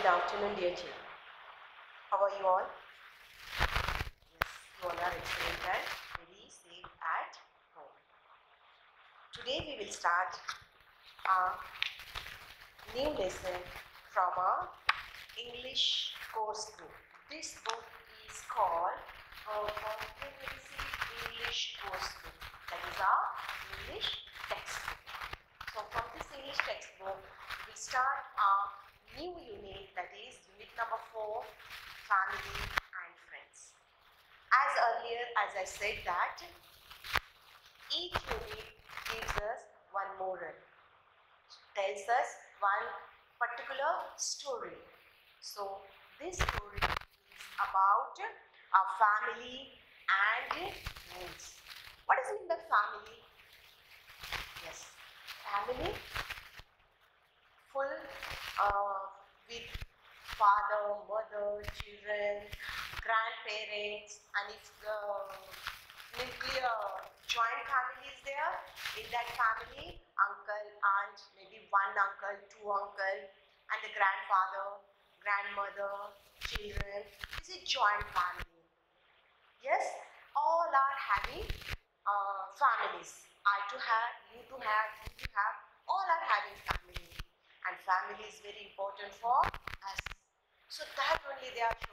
Good afternoon, dear children. How are you all? Yes, you all are excellent and very safe at home. Today we will start a new lesson from our English course book. This book is called our Comprehensive English Course Book. That is our English textbook. So from this English textbook, we start our new unit, that is unit number 4, family and friends. As earlier, as I said that each unit gives us one moral, tells us one particular story. So this story is about our family and friends. What does it mean by family? Yes, family full with father, mother, children, grandparents, and if the nuclear joint family is there, in that family, uncle, aunt, maybe one uncle, two uncle, and the grandfather, grandmother, children. This is joint family. Yes, all are having families. I to have, you to have, you to have, all are having family. And family is very important for us. So that only they are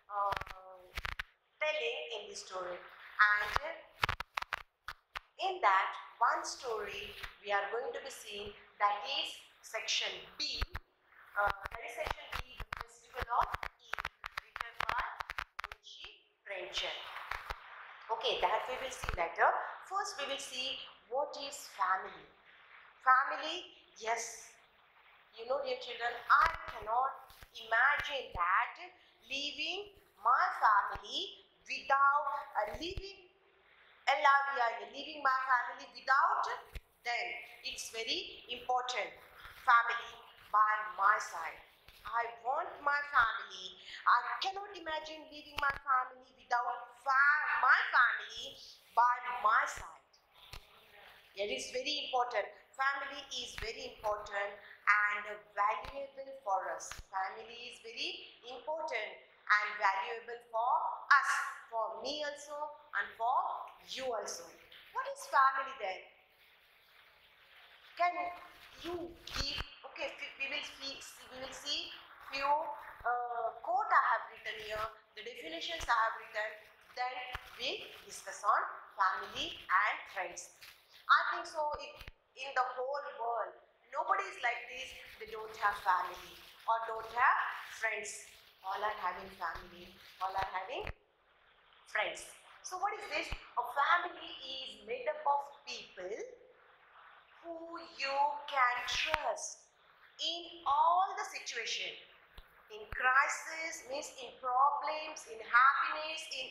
telling in the story. And in that one story, we are going to be seeing that is section B. That is section B, the Festival of Eid, written by Munshi Premchand. Okay, that we will see later. First, we will see what is family. Family, yes. You know, dear children, I cannot imagine that leaving my family without leaving my family without them. It's very important. Family by my side. I want my family. I cannot imagine leaving my family without my family by my side. It is very important. Family is very important and valuable for us. Family is very important and valuable for us, for me also and for you also. What is family then? Can you give? Okay, we will see few quote I have written here. The definitions I have written. Then we discuss on family and friends. I think so. If in the whole world nobody is like this, they don't have family or don't have friends. All are having family. All are having friends. So what is this? A family is made up of people who you can trust in all the situation. In crisis, means in problems, in happiness, in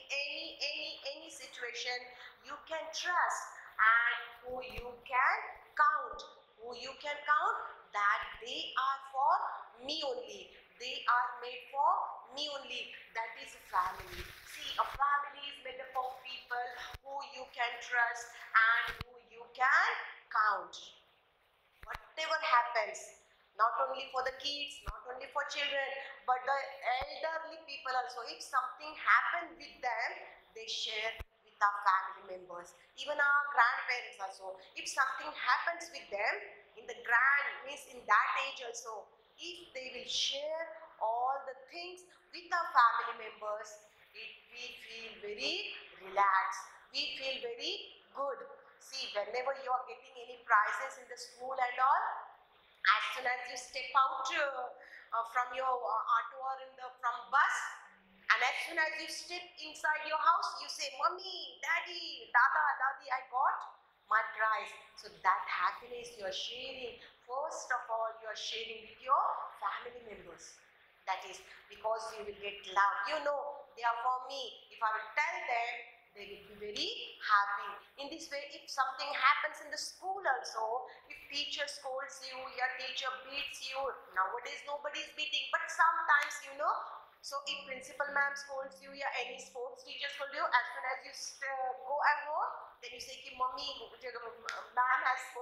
any situation, you can trust, and who you can count. Who you can count that they are for me only. They are made for me only. That is a family. See, a family is made up of people who you can trust and who you can count. Whatever happens, not only for the kids, not only for children, but the elderly people also. If something happens with them, they share with our family members. Even our grandparents also. If something happens with them, in the means in that age also, if they will share all the things with our family members, we feel very relaxed. We feel very good. See, whenever you are getting any prizes in the school and all, as soon as you step out from your auto or from bus, and as soon as you step inside your house, you say, "Mommy, Daddy, Dada, Dadi, I got my prize." So that happiness you are sharing, first of all, you are sharing with your family members. That is because you will get love. You know, they are for me. If I will tell them, they will be very happy. In this way, if something happens in the school also, if teacher scolds you, your teacher beats you, nowadays nobody is beating, but sometimes, you know, so if principal ma'am scolds you, या any sports teacher scolds you, as soon as you go at home, then you say कि mummy ma'am has scolded me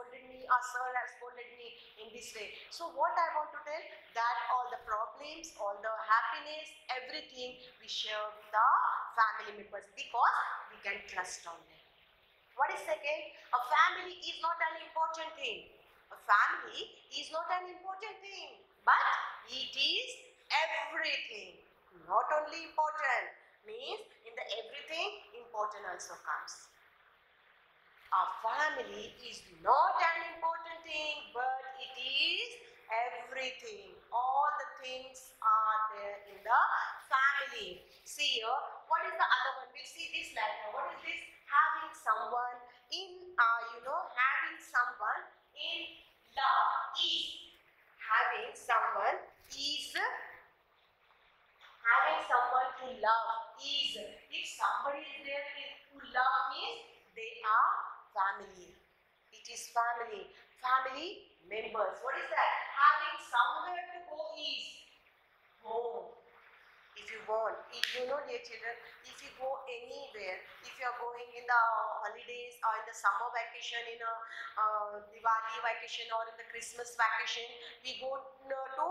our sir has scolded me in this way. So what I want to tell, that all the problems, all the happiness, everything we share with our family members because we can trust on them. What is second? A family is not an important thing. A family is not an important thing, but it is everything. Not only important, means in the everything, important also comes. Our family is not an important thing, but it is everything. All the things are there in the family. See here, what is the other one? We'll see this later. What is this? Having someone in, having someone in love is. Having someone is. Having someone to love is. If somebody is there who love means they are family. It is family. Family members. What is that? Having somewhere to go is home. If you want, dear children, if you go anywhere, if you are going in the holidays or in the summer vacation, in a Diwali vacation or in the Christmas vacation, we go to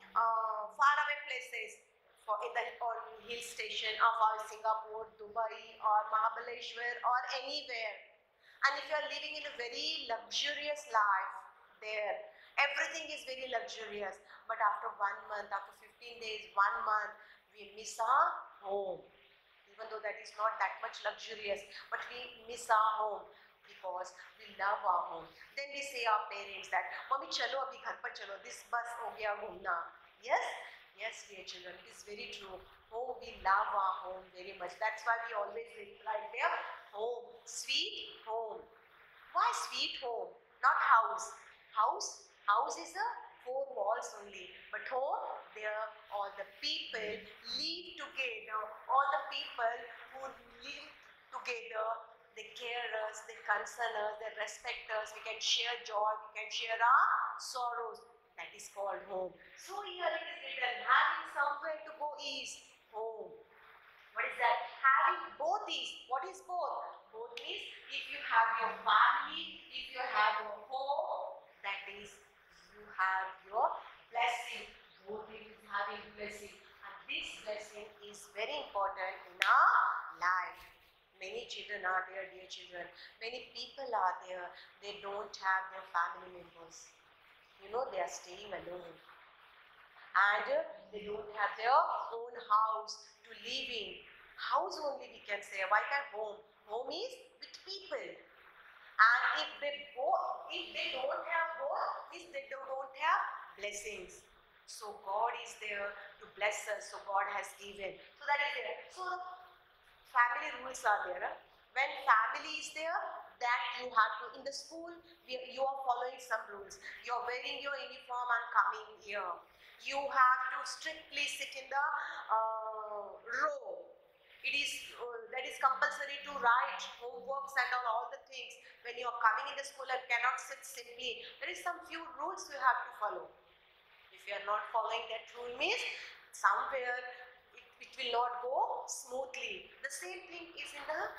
faraway places. In the hill station of Singapore, Dubai or Mahabaleshwar or anywhere. And if you are living in a very luxurious life there, everything is very luxurious. But after 1 month, after 15 days, 1 month, we miss our home. Even though that is not that much luxurious, but we miss our home because we love our home. Then we say our parents that, Mommy, chalo abhi ghar par chalo, this bus ho gaya ghumna. Yes? Yes, dear children, it is very true. Oh, we love our home very much. That's why we always reply there, home, sweet home. Why sweet home? Not house. House is a 4 walls only. But home, there all the people live together. All the people who live together, they care us, they concern us, they respect us. We can share joy, we can share our sorrows. That is called home. So here it is written, having somewhere to go is home. What is that? Having both is. What is both? Both is if you have your family, if you have your home, that is you have your blessing. Both is having blessing. And this blessing is very important in our life. Many children are there, dear children. Many people are there. They don't have their family members. They are staying alone. And they don't have their own house to live in. House only we can say. Why can't home? Home is with people. And if they don't have both, means they don't have blessings. So God is there to bless us. So God has given. So that is there. So family rules are there. When family is there, that you have to, in the school, you are following some rules. You are wearing your uniform and coming here. You have to strictly sit in the row. It is that is compulsory to write homeworks and all the things. When you are coming in the school and cannot sit simply, there is some few rules you have to follow. If you are not following that rule means somewhere it will not go smoothly. The same thing is in the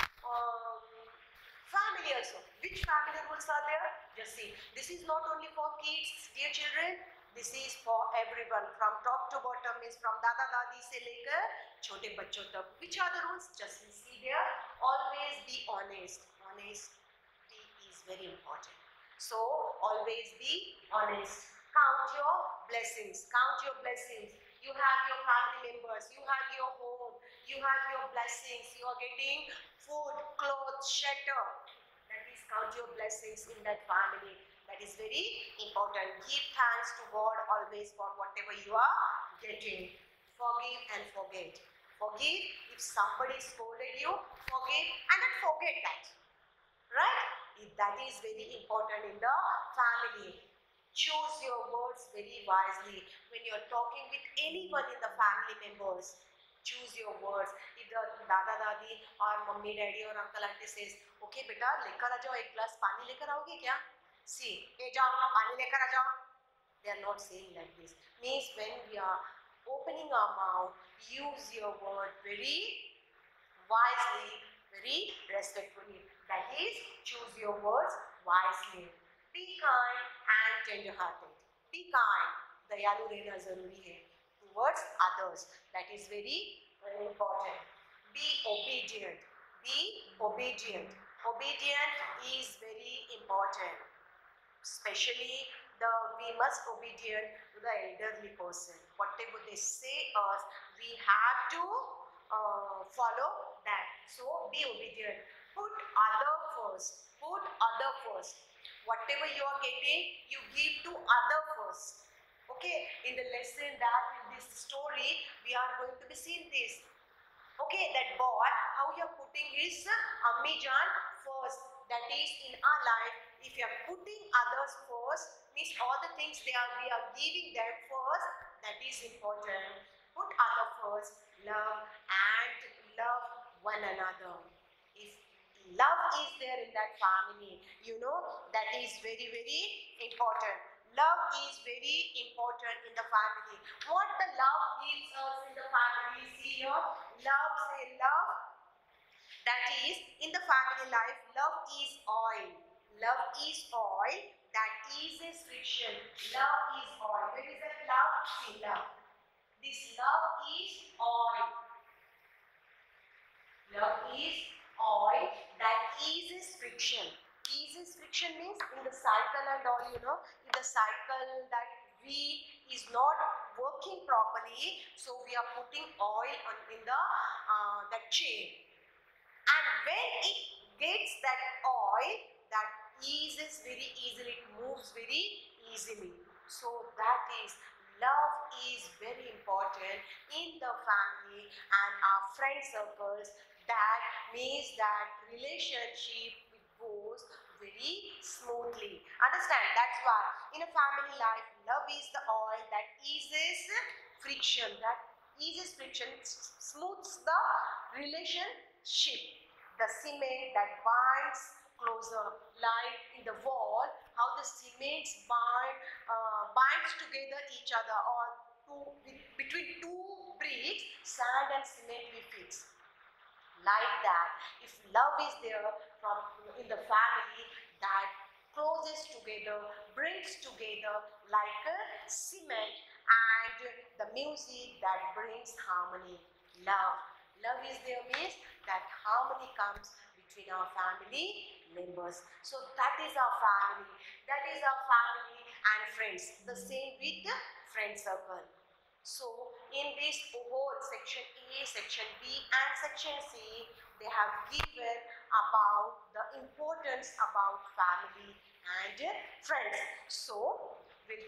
family also. Which family rules are there? Just see. This is not only for kids, dear children. This is for everyone. From top to bottom means from dada dadi se lekar chote bachcho tak. Which are the rules? Just see there. Always be honest. Honesty is very important. So always be honest. Count your blessings. Count your blessings. You have your family members. You have your home. You have your blessings. You are getting food, clothes, shelter. That is, count your blessings in that family. That is very important. Give thanks to God always for whatever you are getting. Forgive and forget. Forgive if somebody scolded you. Forgive and then forget that. Right? That is very important in the family. Choose your words very wisely. When you are talking with anyone in the family members, choose your words. If the dada dadi or mummy daddy or uncle auntie says, okay beta, lekar aa jao ek glass pani lekar आओगे क्या? See, hey jao, pani lekar aa jao. They are not saying like this. Means when we are opening our mouth, use your word very wisely, very respectfully. That is, choose your words wisely. Be kind and tender-hearted. Be kind. दयालु रहना जरूरी है towards others. That is very important. Be obedient. Be obedient. Obedient is very important. Especially we must obedient to the elderly person. Whatever they say us, we have to follow that. So be obedient. Put other first. Put other first. Whatever you are getting, you give to other first. Okay, in the lesson that in this story, we are going to be seeing this. Okay, that boy, how you are putting his Ammijan first. That is in our life, if you are putting others first, means all the things we are giving them first, that is important. Put other first, love and love one another. If love is there in that family, you know, that is very, very important. Love is very important in the family. What the love gives us in the family, see here, love, say love. That is, in the family life, love is oil. Love is oil that eases friction. Love is oil. Where is that love? See, love. This love is oil. Love is oil that eases friction. Eases friction means in the cycle and all, you know, in the cycle that wheel is not working properly, so we are putting oil in the that chain. And when it gets that oil, that eases very easily, it moves very easily. So that is, love is very important in the family and our friend circles. That means that relationship goes very smoothly. Understand? That's why in a family life, love is the oil that eases friction, that eases friction, smooths the relationship. The cement that binds closer, like in the wall, how the cements binds together each other, or between two bricks, sand and cement we fix. Like that, if love is there from in the family, that closes together, brings together like a cement, and the music that brings harmony. Love is there means that harmony comes between our family members. So that is our family. That is our family and friends. The same with the friend circle. So in this whole section A, section B and section C, they have given about the importance about family and friends. So we'll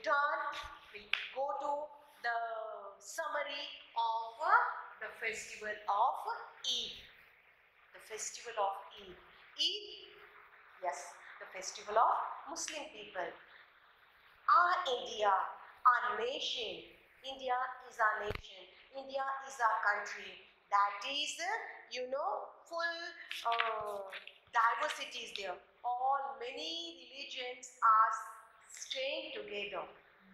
go to the summary of the festival of Eid. The festival of Eid. Eid, yes, the festival of Muslim people. Our India, our nation, India is our nation. India is our country. That is, you know, full diversity is there. All many religions are staying together.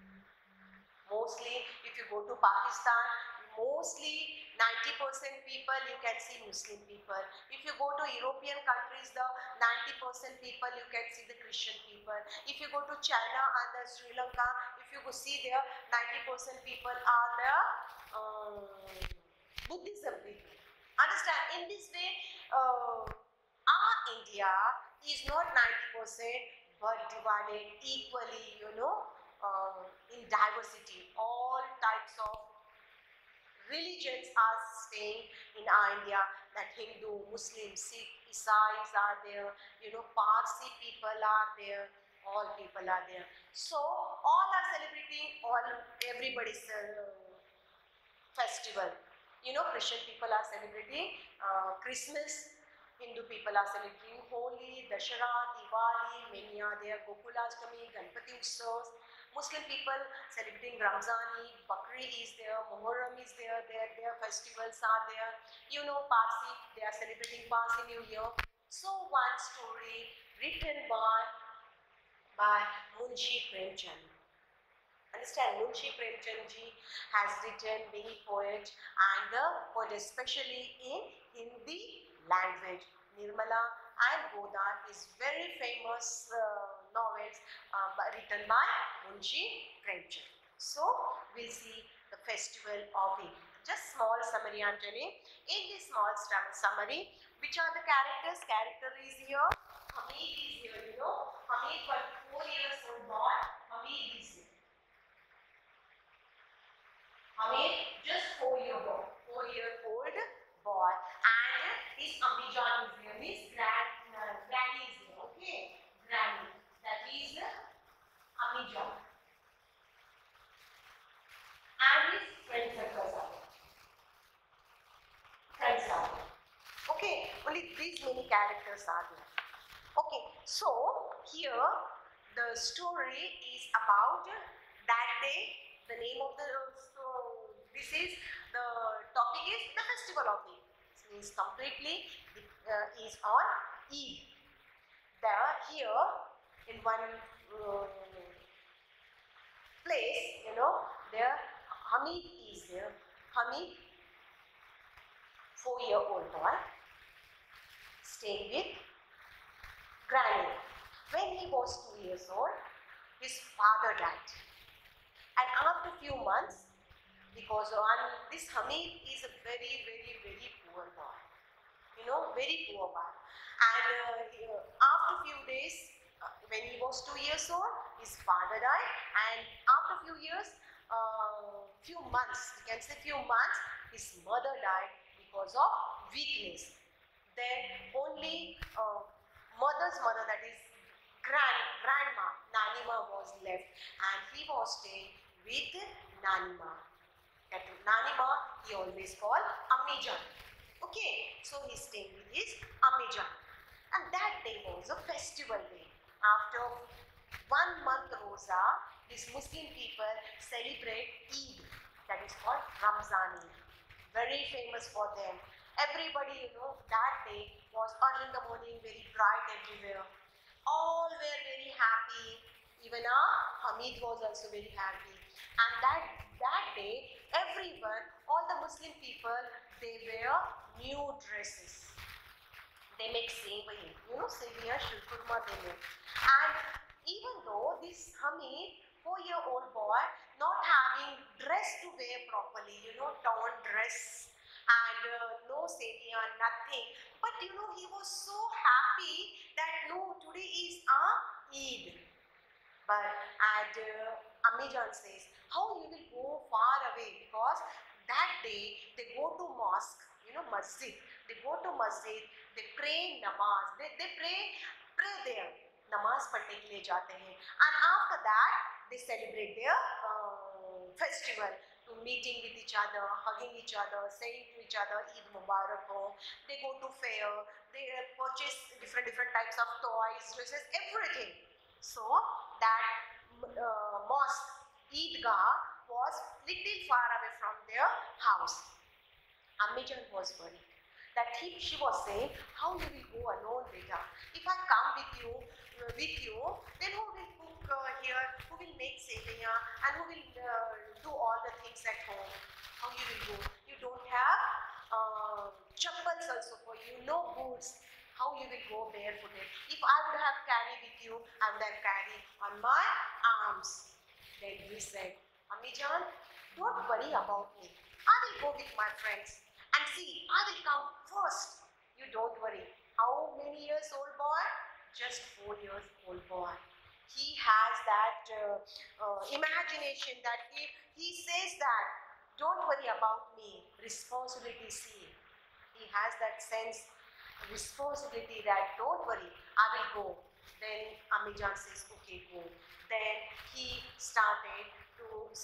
Mostly, if you go to Pakistan, mostly 90% people you can see Muslim people. If you go to European countries, the 90% people you can see the Christian people. If you go to China and the Sri Lanka, if you go see there, 90% people are the Buddhism people. Understand? In this way, our India is not 90% but divided equally, you know, in diversity. All types of religions are staying in our India, that Hindu, Muslim, Sikh, Isais are there, you know, Parsi people are there, all people are there. So all are celebrating everybody's festival. You know, Christian people are celebrating Christmas, Hindu people are celebrating Holi, Dashara, Diwali, many are there, Gokulashtami, Ganpati Utsavs. Muslim people celebrating Ramzan, Bakri is there, Muharram is there, their festivals are there. You know, Parsi, they are celebrating Parsi New Year. So one story written by Munshi Premchand. Understand, Munshi Premchand ji has written many poets, and the poet especially in Hindi language. Nirmala and Goda is very famous novels written by Munshi Premchand. So we'll see the festival of Eid. Just small summary I'm telling. In this small summary, which are the characters? Character is here. Hamid is here, you know. Hamid was 4 years old boy. Hamid is here. Hamid just 4-year-old boy, and his Ammi Jan is here. His granny is here. Okay, granny. That is Ammi Jan. And his friends circles are there. Friends are there. Okay, only these many characters are there. Okay, so here the story is about that day. The name of the this is the topic is the festival of Eid. This means completely is on Eid. There here in one place, you know, there Hamid is there. Hamid, 4-year-old boy, staying with granny. When he was 2 years old, his father died. And after few months, because this Hamid is a very, very, very poor boy. You know, very poor boy. And after few days, when he was 2 years old, his father died. And after few years, few months, you can say few months, his mother died because of weakness. Then only mother's mother, that is grandma, Nanima was left, and he was staying with Nanima. That Nanima he always called Ammi Jan. Okay, so he's staying with his Ammi Jan. And that day was a festival day. After 1 month Roza, these Muslim people celebrate Eid, that is called Ramzan Eid. Very famous for them. Everybody, you know, that day was early in the morning, very bright everywhere. All were very happy. Even Hamid was also very happy. And that day, everyone, all the Muslim people, they wear new dresses. They make sevai. You know, sevai, shirkurma they make. And even though this Hamid, 4-year-old boy, not having dress to wear properly, you know, torn dress, and no sevia, nothing. But you know, he was so happy that no, today is Eid. But Ammi Jan says, how you will go far away? Because that day they go to mosque, you know, masjid. They go to masjid, they pray namaz. They pray there. Namaz padhne ke liye jaate hain. And after that, they celebrate their festival. Meeting with each other, hugging each other, saying to each other, Eid Mubarak ho. They go to fair, they purchase different types of toys, dresses, everything. So that mosque, Eidgah, was little far away from their house. Ammi Jan was worried that she was saying, how you will go alone, beta? If I come with you, then who will cook here? Who will make sevaiya? And who will do all the things at home? How you will go? You don't have chappals also for you, no boots. How you will go barefooted? If I would have carried with you, I would have carried on my arms. Then he said, Ammi Jan, don't worry about me. I will go with my friends. And see, I will come first. You don't worry. How many years old boy? Just 4 years old boy. He has that imagination that if he says that, don't worry about me, responsibility, see. He has that sense, responsibility that don't worry, I will go. Then Ammi Jan says, okay, go. Then he started to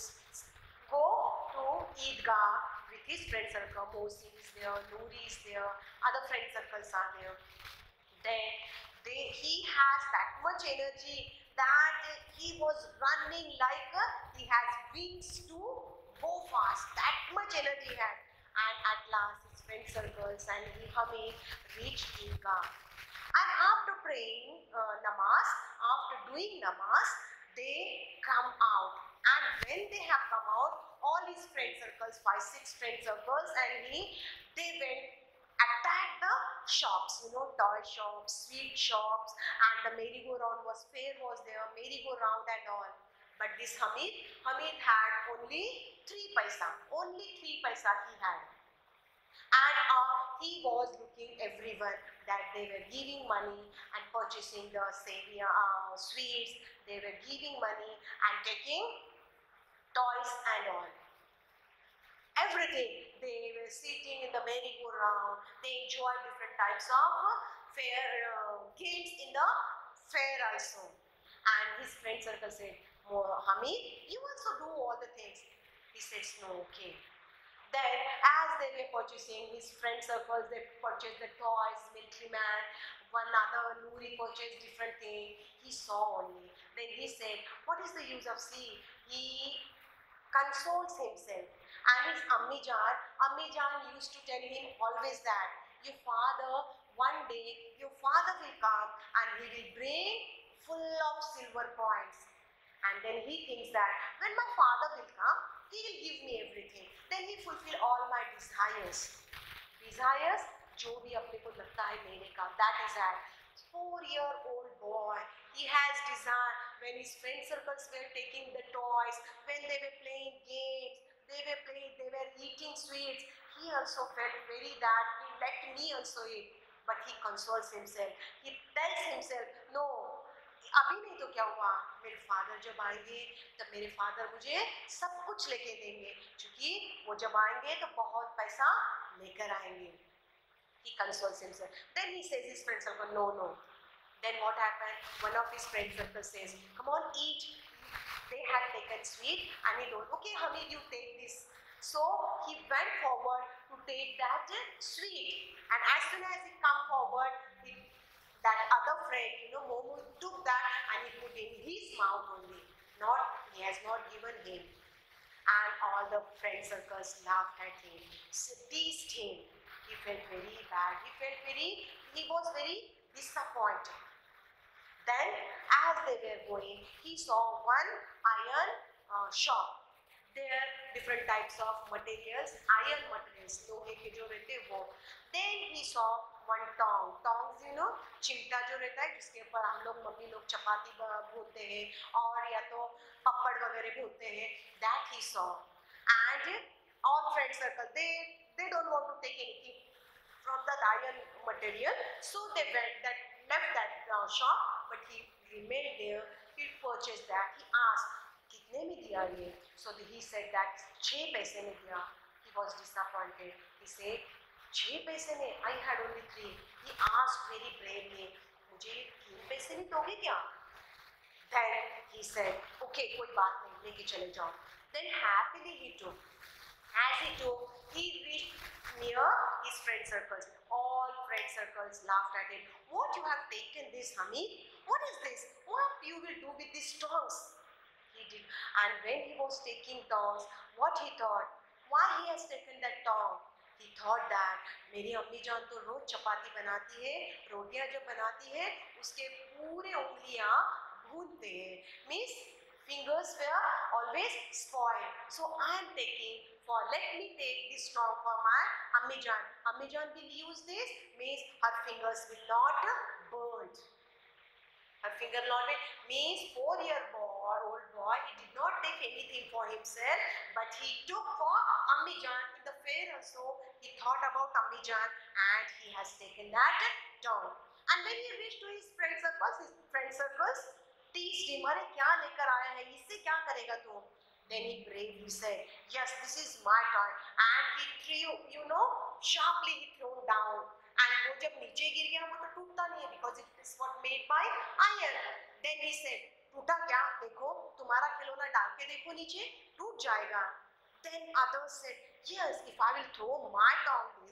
go to Eidgah with his friend circle. Mosi is there, Noori is there, other friend circles are there. Then he has that much energy that he was running like he has wings to go fast. That much energy he had. And at last his friend circles and Hamid reached Eidgah. And after praying namaz, after doing namaz, they come out. And when they have come out, all his friend circles, 5-6 friend circles, and they went attack the shops, you know, toy shops, sweet shops, and the merry-go-round was there, merry-go-round and all. But this Hamid had only 3 paisa. Only 3 paisa he had. And he was looking everyone that they were giving money and purchasing the sweets. They were giving money and taking toys and all. Everything. They were sitting in the merry-go-round. They enjoyed different types of fair games in the fair also. And his friend circle said, Hamid, you also do all the things. He says, no, okay. Then, as they were purchasing, his friend circles, they purchased the toys, military man, one other, Noori purchased different thing. He saw only. Then he said, what is the use of see? He consoles himself. And his Ammi Jan used to tell him always that, your father, one day, your father will come and he will bring full of silver coins. And then he thinks that, when my father will come, he will give me everything. Then he fulfill all my desires. Desires, जो भी अपने को लगता है लेने का, that is that. 4-year-old boy, he has desire. When his friend circles were taking the toys, when they were playing games, they were eating sweets, he also felt very that, let me also eat. But he consoles himself. He tells himself, no, अभी नहीं तो क्या हुआ, मेरे father जब आएंगे तब मेरे फादर मुझे सब कुछ लेके देंगे, क्योंकि वो जब आएंगे तो बहुत पैसा लेकर आएंगे. He consoles himself. Then he says his friend circle, no. Then what happened? One of his friend circle says, come on, eat. They had taken sweet and he told, okay Hamid, you take this. So he went forward to take that sweet, and as soon as he come forward, that other friend, Momo, took that and he put in his mouth only. He has not given him. And all the friend circles laughed at him, teased him. He felt very bad. He was very disappointed. Then, as they were going, he saw one iron shop. There, different types of materials, iron materials, लोहे के जो रहते वो. Then he saw one tong. Tongs, चिमटा जो रहता है जिसके ऊपर हम लोग मम्मी लोग चपाती भूनते हैं और या तो पपड़ वगैरह भूनते हैं. That he saw. And all friend circle, they don't want to take anything from that iron material, so they left that shop, but he remained there. He purchased that. He asked, कितने में दिया ये? So he said that 6 पैसे में दिया. He was disappointed. He said, 6 पैसे में? I had only 3. He asked very bravely, मुझे 3 पैसे में दोगे क्या? Then he said, okay, कोई बात नहीं, लेके चले जाओ. Then happily he took. As he took, he reached near his friend circles. All friend circles laughed at him. What you have taken this, Hamid? What is this? What you will do with these tongs? He did. And when he was taking tongs, what he thought? Why he has taken that tong? He thought that मेरी अम्मी जान तो रोज चपाती बनाती है, रोटियां जब बनाती है, उसके पूरे उंगलियां भूनते हैं. Means fingers were always spoiled. So I am taking let me take this tong for my Ammi Jan. Ammi Jan will use this, means her fingers will not burn. Her finger not means 4-year-old boy, he did not take anything for himself, but he took for Ammi Jan in the fair also. He thought about Ammi Jan and he has taken that tong. And when he reached to his friend circles teased him, अरे क्या लेकर आया है, इससे क्या करेगा तू? Then he bravely said, yes, this is my toy. And he threw, sharply he thrown down. And वो जब नीचे गिर गया वो तो टूटता नहीं है, because it is what made by iron. Then he said, टूटा क्या? देखो, तुम्हारा खिलौना डाल के देखो नीचे, टूट जाएगा. Then others said, yes, if I will throw my toy,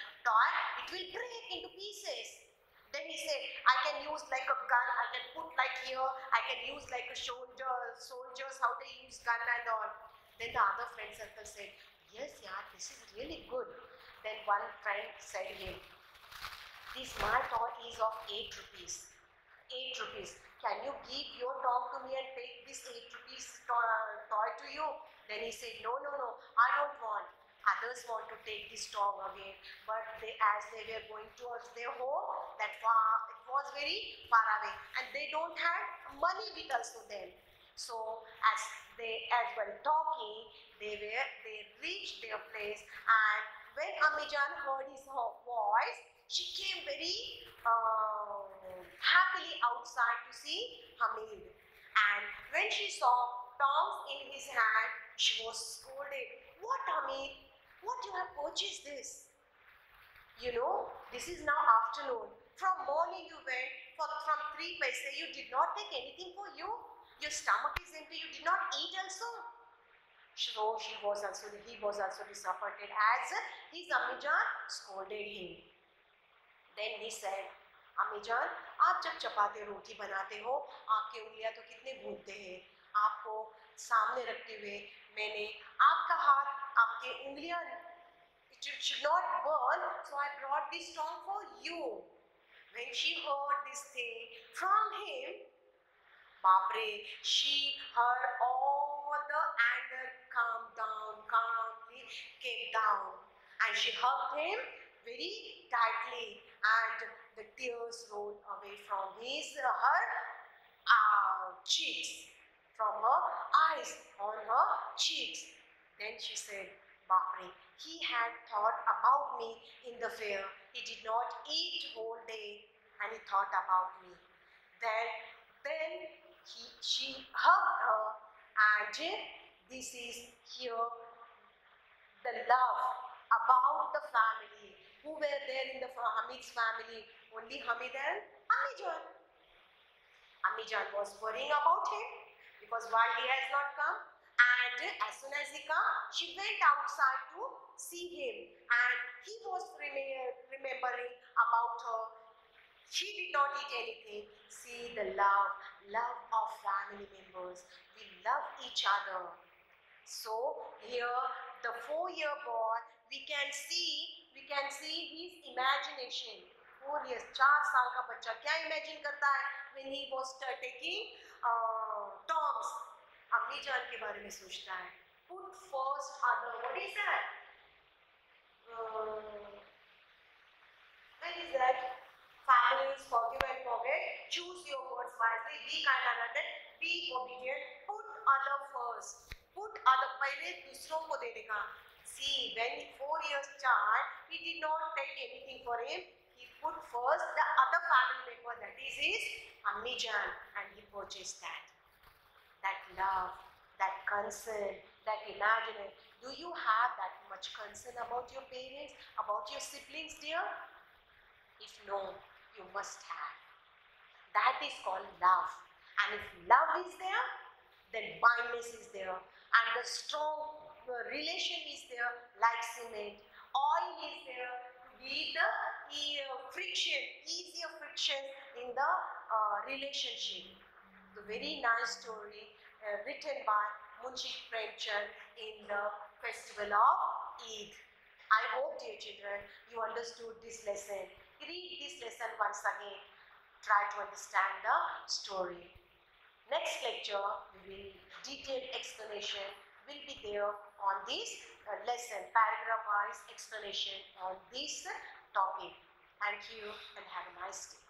it will break into pieces. Then he said, I can use like a gun, I can put like here, I can use like a soldiers, how they use gun and all. Then the other friend circle said, yes, yeah, this is really good. Then one friend said to him, this my toy is of 8 rupees. 8 rupees. Can you give your dog to me and take this 8 rupees toy to you? Then he said, no, I don't want. Others want to take the strong again, but as they were going towards their home, it was very far away, and they don't have money with also them. So as well talking, they reached their place, and when Ammijan heard his voice, she came very happily outside to see Hamid. And when she saw tongs in his hand, she was scolded. What, Hamid? What you have purchased this? You know, this is now afternoon. From morning you went from 3 paise. You did not take anything for you. Your stomach is empty. You did not eat also. So he was also disappointed as his Ammijan scolded him. Then he said, अम्मीजान, आप जब चपाते रोटी बनाते हो, आपकी उंगलियां तो कितने भूनते हैं। आपको सामने रखते हुए मैंने आपका हाथ, आपके उंगलियां, it should not burn, so I brought this stone for you. When she heard this thing from him, Bapre, she heard all the anger calmly came down, and she hugged him very tightly, and the tears rolled away from her cheeks, from her eyes on her cheeks. Then she said, Bapre, he had thought about me in the fair. He did not eat whole day, and he thought about me. Then she hugged her, and this is here the love about the family. Who were there in the Hamid's family? Only Hamid and Ammijan. Ammijan was worrying about him because why he has not come, and as soon as he came, she went outside to see him, and he was remembering about her. She did not eat anything. See the love of family members. We love each other. So here the 4-year boy, we can see his imagination. 4 years, 4 साल का बच्चा क्या imagine करता है when he was taking tongs? अम्मीजान के बारे में सोचता है. Put first other. What is that? What is that? Families, forgive and forget. Choose your words wisely. Be kind and understanding. Be obedient. Put other first. Put other पहले दूसरों को देने का. See, when 4 years child, he did not take anything for him. He put first the other family member, that is his Ammijan, and he purchased that. That love, that concern, that imagination. Do you have that much concern about your parents, about your siblings, dear? If no, you must have. That is called love. And if love is there, then kindness is there. And the strong relation is there, like cement. Oil is there to be the easier friction in the relationship. The very nice story written by Munshi Premchand in the festival of Eid. I hope, dear children, you understood this lesson. Read this lesson once again. Try to understand the story. Next lecture, detailed explanation will be there on this lesson, paragraph-wise explanation on this topic. Thank you and have a nice day.